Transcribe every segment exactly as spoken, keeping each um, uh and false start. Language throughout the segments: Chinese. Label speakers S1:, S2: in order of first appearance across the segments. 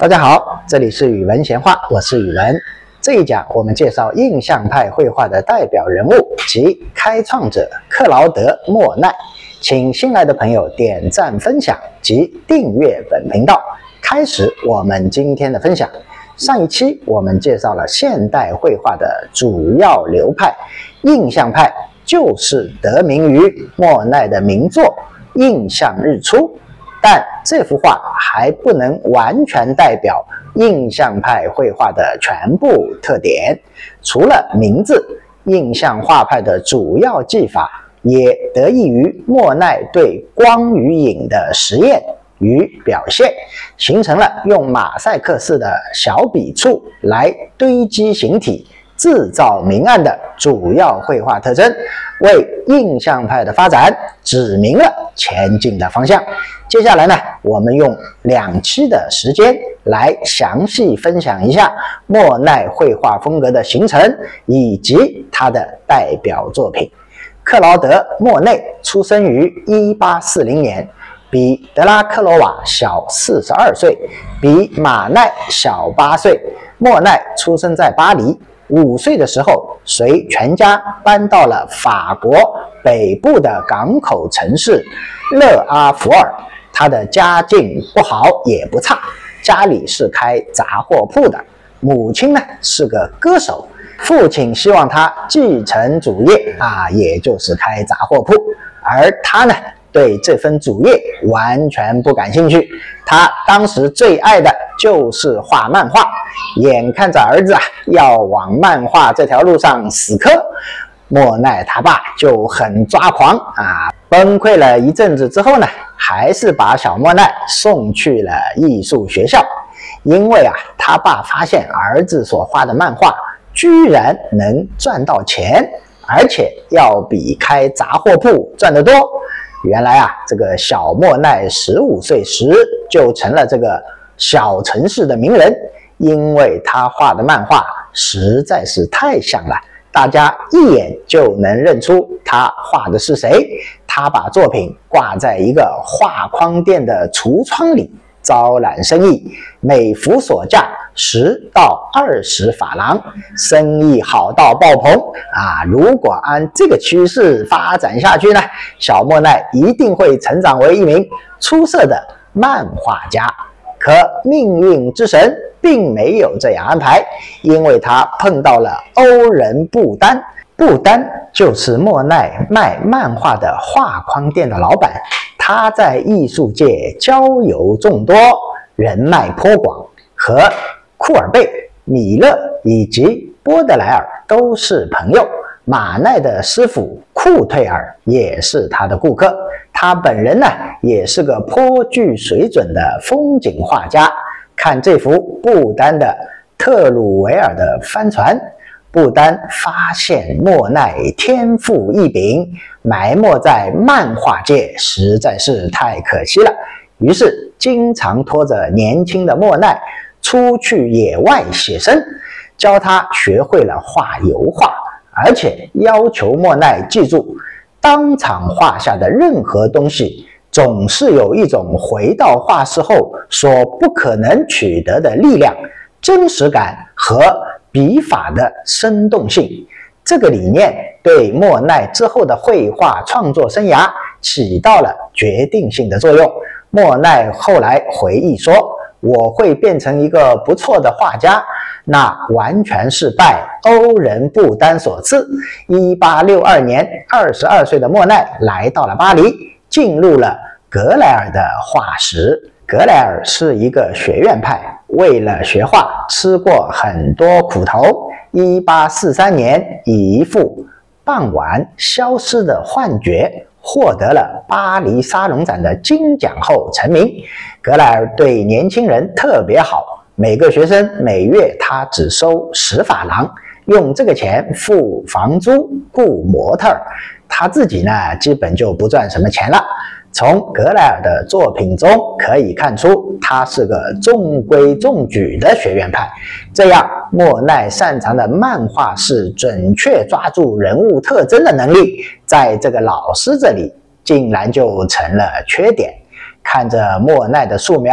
S1: 大家好，这里是语文闲话，我是语文。这一讲我们介绍印象派绘画的代表人物及开创者克劳德·莫奈。请新来的朋友点赞、分享及订阅本频道。开始我们今天的分享。上一期我们介绍了现代绘画的主要流派，印象派就是得名于莫奈的名作《印象日出》。但这幅画还不能完全代表印象派绘画的全部特点，除了名字，印象画派的主要技法也得益于莫奈对光与影的实验与表现，形成了用马赛克式的小笔触来堆积形体、制造明暗的主要绘画特征，为印象派的发展指明了前进的方向。接下来呢，我们用两期的时间来详细分享一下莫奈绘画风格的形成以及他的代表作品。克劳德·莫内出生于一八四零年，比德拉克罗瓦小四十二岁，比马奈小八岁。莫奈出生在巴黎，五岁的时候随全家搬到了法国北部的港口城市勒阿弗尔。他的家境不好也不差，家里是开杂货铺的，母亲呢是个歌手，父亲希望他继承主业啊，也就是开杂货铺，而他呢对这份主业完全不感兴趣，他当时最爱的就是画漫画，眼看着儿子啊要往漫画这条路上死磕，莫奈他爸就很抓狂啊，崩溃了一阵子之后呢，还是把小莫奈送去了艺术学校。因为啊，他爸发现儿子所画的漫画居然能赚到钱，而且要比开杂货铺赚得多。原来啊，这个小莫奈十五岁时就成了这个小城市的名人，因为他画的漫画实在是太像了，大家一眼就能认出他画的是谁。他把作品挂在一个画框店的橱窗里，招揽生意，每幅所价十到二十法郎，生意好到爆棚啊！如果按这个趋势发展下去呢，小莫奈一定会成长为一名出色的漫画家。可命运之神并没有这样安排，因为他碰到了欧仁布丹。布丹就是莫奈卖漫画的画框店的老板，他在艺术界交友众多，人脉颇广，和库尔贝、米勒以及波德莱尔都是朋友。马奈的师傅库退尔也是他的顾客，他本人呢也是个颇具水准的风景画家。看这幅布丹的特鲁维尔的帆船，布丹发现莫奈天赋异禀，埋没在漫画界实在是太可惜了，于是经常拖着年轻的莫奈出去野外写生，教他学会了画油画，而且要求莫奈记住，当场画下的任何东西总是有一种回到画室后所不可能取得的力量、真实感和笔法的生动性。这个理念对莫奈之后的绘画创作生涯起到了决定性的作用。莫奈后来回忆说，我会变成一个不错的画家，那完全是拜欧仁布丹所赐。一八六二年，二十二岁的莫奈来到了巴黎，进入了格莱尔的画室。格莱尔是一个学院派，为了学画吃过很多苦头。一八四三年，以一幅傍晚消失的幻觉获得了巴黎沙龙展的金奖后成名。格莱尔对年轻人特别好，每个学生每月他只收十法郎，用这个钱付房租、雇模特，他自己呢基本就不赚什么钱了。从格莱尔的作品中可以看出，他是个中规中矩的学院派。这样，莫奈擅长的漫画式准确抓住人物特征的能力，在这个老师这里竟然就成了缺点。看着莫奈的素描，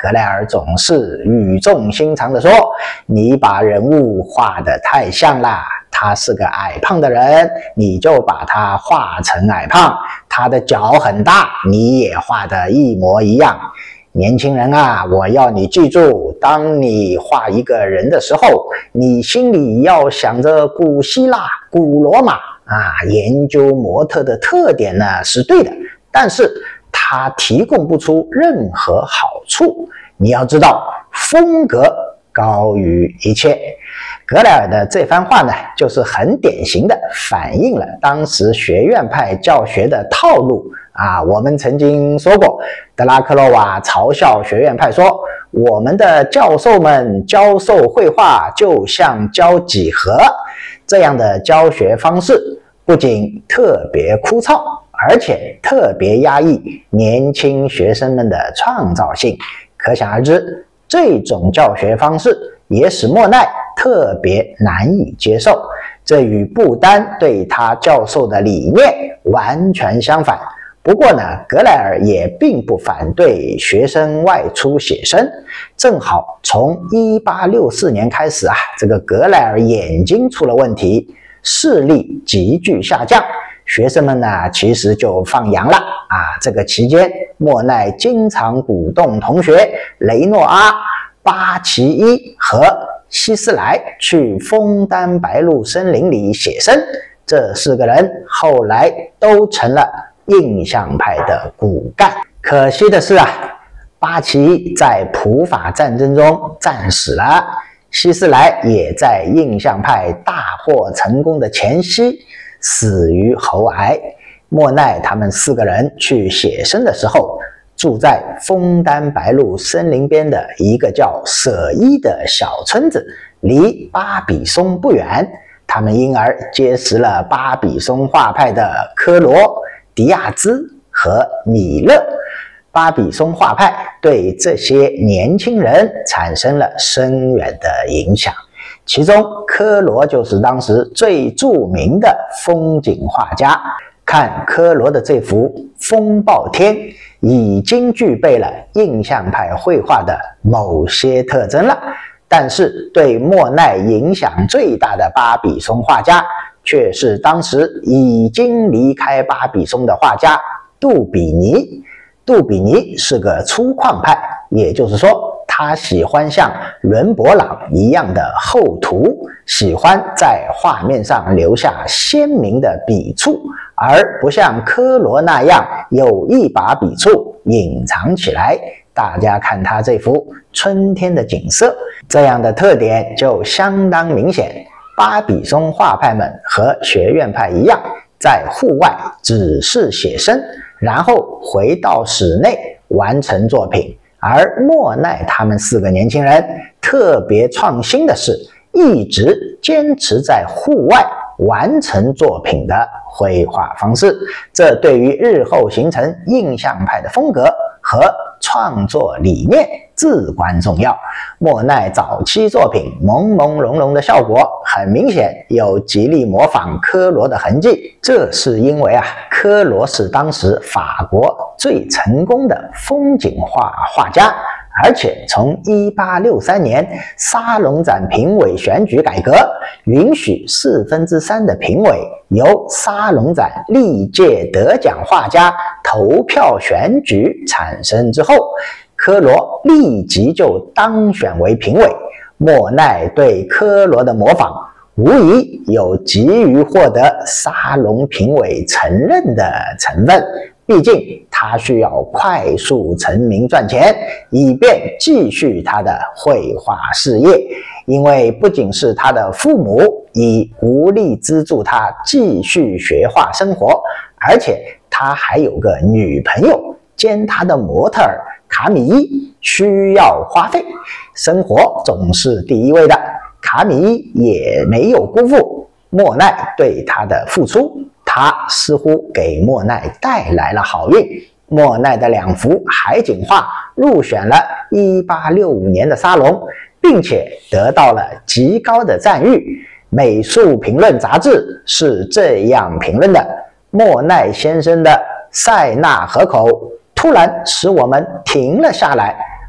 S1: 格莱尔总是语重心长地说：“你把人物画得太像啦，他是个矮胖的人，你就把他画成矮胖；他的脚很大，你也画得一模一样。年轻人啊，我要你记住，当你画一个人的时候，你心里要想着古希腊、古罗马啊，研究模特的特点呢是对的，但是它提供不出任何好处。你要知道，风格高于一切。”格莱尔的这番话呢，就是很典型的反映了当时学院派教学的套路啊。我们曾经说过，德拉克洛瓦嘲笑学院派说，我们的教授们教授绘画就像教几何，这样的教学方式不仅特别枯燥，而且特别压抑年轻学生们的创造性。可想而知，这种教学方式也使莫奈特别难以接受，这与不丹对他教授的理念完全相反。不过呢，格莱尔也并不反对学生外出写生，正好从一八六四年开始啊，这个格莱尔眼睛出了问题，视力急剧下降，学生们呢其实就放羊了啊。这个期间，莫奈经常鼓动同学雷诺阿、巴奇伊和希斯莱去枫丹白露森林里写生，这四个人后来都成了印象派的骨干。可惜的是啊，巴奇伊在普法战争中战死了，希斯莱也在印象派大获成功的前夕死于喉癌。莫奈他们四个人去写生的时候，住在枫丹白露森林边的一个叫舍伊的小村子，离巴比松不远。他们因而结识了巴比松画派的科罗、迪亚兹和米勒。巴比松画派对这些年轻人产生了深远的影响，其中科罗就是当时最著名的风景画家。看科罗的这幅《风暴天》，已经具备了印象派绘画的某些特征了。但是对莫奈影响最大的巴比松画家，却是当时已经离开巴比松的画家杜比尼。杜比尼是个粗犷派，也就是说，他喜欢像伦勃朗一样的厚涂，喜欢在画面上留下鲜明的笔触，而不像科罗那样有一把笔触隐藏起来。大家看他这幅春天的景色，这样的特点就相当明显。巴比松画派们和学院派一样，在户外只是写生，然后回到室内完成作品。而莫奈他们四个年轻人特别创新的是，一直坚持在户外完成作品的绘画方式，这对于日后形成印象派的风格和创作理念至关重要。莫奈早期作品朦朦胧胧的效果，很明显有极力模仿科罗的痕迹。这是因为啊，科罗是当时法国最成功的风景画画家，而且从一八六三年沙龙展评委选举改革，允许四分之三的评委由沙龙展历届得奖画家投票选举产生之后，科罗立即就当选为评委。莫奈对科罗的模仿，无疑有急于获得沙龙评委承认的成分。毕竟他需要快速成名赚钱，以便继续他的绘画事业。因为不仅是他的父母已无力资助他继续学画生活，而且他还有个女朋友兼他的模特儿卡米伊，需要花费，生活总是第一位的。卡米伊也没有辜负莫奈对他的付出，他似乎给莫奈带来了好运。莫奈的两幅海景画入选了一八六五年的沙龙，并且得到了极高的赞誉。美术评论杂志是这样评论的：莫奈先生的塞纳河口突然使我们停了下来，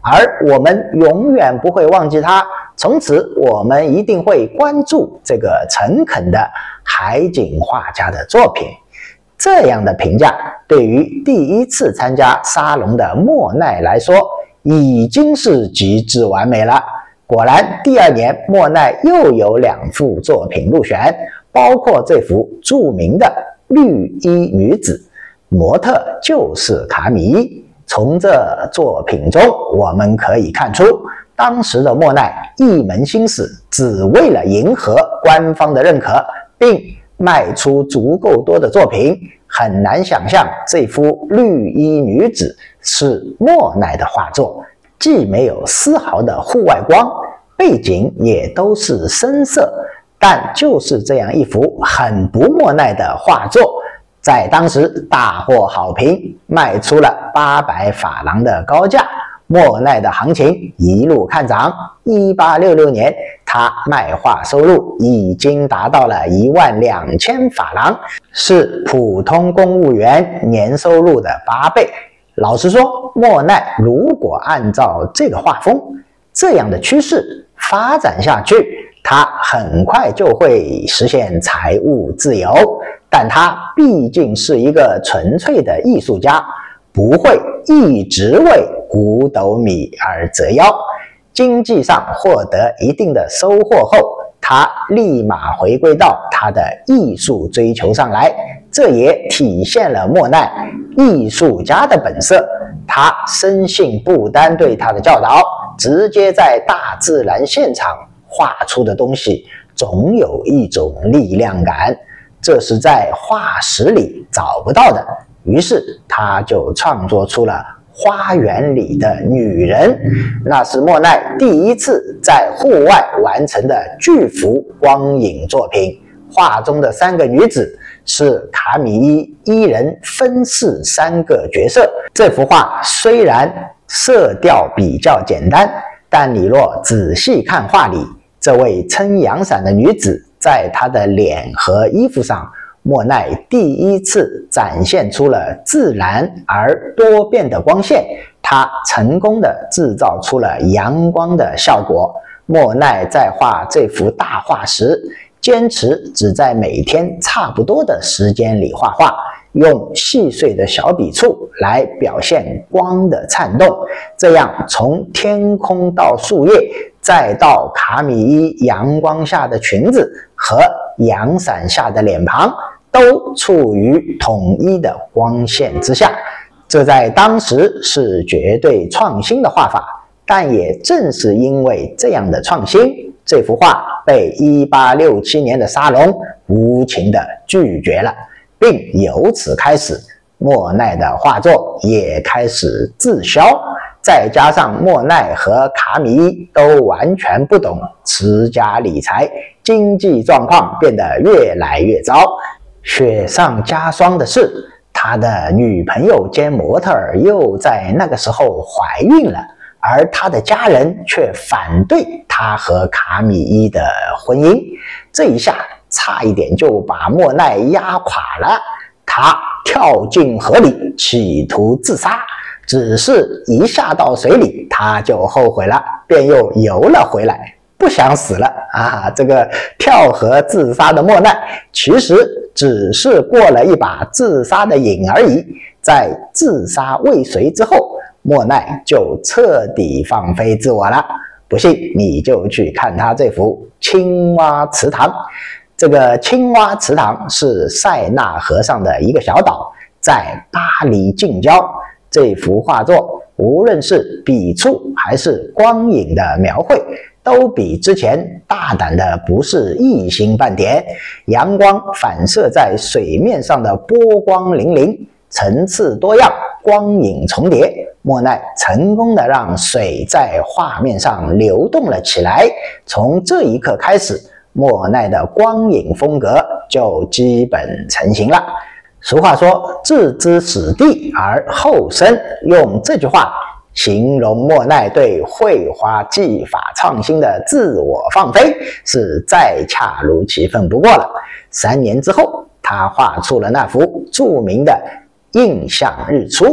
S1: 而我们永远不会忘记他。从此，我们一定会关注这个诚恳的海景画家的作品。这样的评价对于第一次参加沙龙的莫奈来说，已经是极致完美了。果然，第二年莫奈又有两幅作品入选，包括这幅著名的绿衣女子，模特就是卡米伊。从这作品中，我们可以看出，当时的莫奈一门心思只为了迎合官方的认可，并卖出足够多的作品。很难想象这幅绿衣女子是莫奈的画作，既没有丝毫的户外光，背景也都是深色，但就是这样一幅很不莫奈的画作，在当时大获好评，卖出了八百法郎的高价。莫奈的行情一路看涨，一八六六年他卖画收入已经达到了一万两千法郎，是普通公务员年收入的八倍。老实说，莫奈如果按照这个画风，这样的趋势发展下去，他很快就会实现财务自由。但他毕竟是一个纯粹的艺术家，不会一直为五斗米而折腰。经济上获得一定的收获后，他立马回归到他的艺术追求上来，这也体现了莫奈艺术家的本色。他深信不丹对他的教导，直接在大自然现场画出的东西总有一种力量感，这是在画室里找不到的。于是他就创作出了花园里的女人，那是莫奈第一次在户外完成的巨幅光影作品。画中的三个女子是卡米伊一人分饰三个角色。这幅画虽然色调比较简单，但你若仔细看画里，这位撑阳伞的女子在她的脸和衣服上，莫奈第一次展现出了自然而多变的光线，他成功的制造出了阳光的效果。莫奈在画这幅大画时，坚持只在每天差不多的时间里画画，用细碎的小笔触来表现光的颤动，这样从天空到树叶，再到卡米伊阳光下的裙子和阳伞下的脸庞，都处于统一的光线之下。这在当时是绝对创新的画法，但也正是因为这样的创新，这幅画被一八六七年的沙龙无情地拒绝了，并由此开始，莫奈的画作也开始滞销。再加上莫奈和卡米伊都完全不懂持家理财，经济状况变得越来越糟。雪上加霜的是，他的女朋友兼模特儿又在那个时候怀孕了，而他的家人却反对他和卡米伊的婚姻。这一下差一点就把莫奈压垮了，他跳进河里企图自杀，只是一下到水里他就后悔了，便又游了回来，不想死了啊！这个跳河自杀的莫奈其实只是过了一把自杀的瘾而已。在自杀未遂之后，莫奈就彻底放飞自我了。不信你就去看他这幅青蛙池塘。这个青蛙池塘是塞纳河上的一个小岛，在巴黎近郊。这幅画作无论是笔触还是光影的描绘，都比之前大胆的不是一星半点。阳光反射在水面上的波光粼粼，层次多样，光影重叠。莫奈成功的让水在画面上流动了起来。从这一刻开始，莫奈的光影风格就基本成型了。俗话说置之死地而后生，用这句话形容莫奈对绘画技法创新的自我放飞，是再恰如其分不过了。三年之后，他画出了那幅著名的《印象日出》。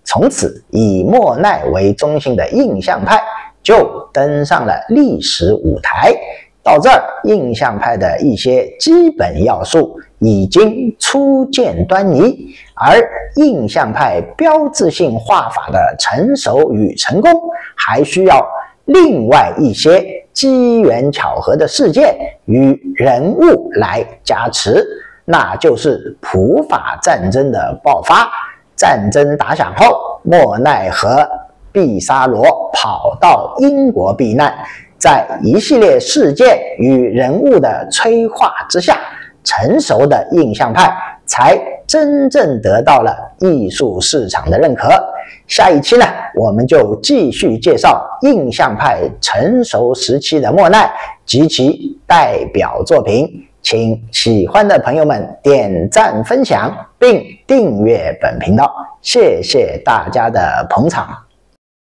S1: 从此以莫奈为中心的印象派就登上了历史舞台。到这儿，印象派的一些基本要素已经初见端倪，而印象派标志性画法的成熟与成功，还需要另外一些机缘巧合的事件与人物来加持，那就是普法战争的爆发。战争打响后，莫奈和毕沙罗跑到英国避难，在一系列事件与人物的催化之下，成熟的印象派才真正得到了艺术市场的认可。下一期呢，我们就继续介绍印象派成熟时期的莫奈及其代表作品。请喜欢的朋友们点赞分享并订阅本频道，谢谢大家的捧场。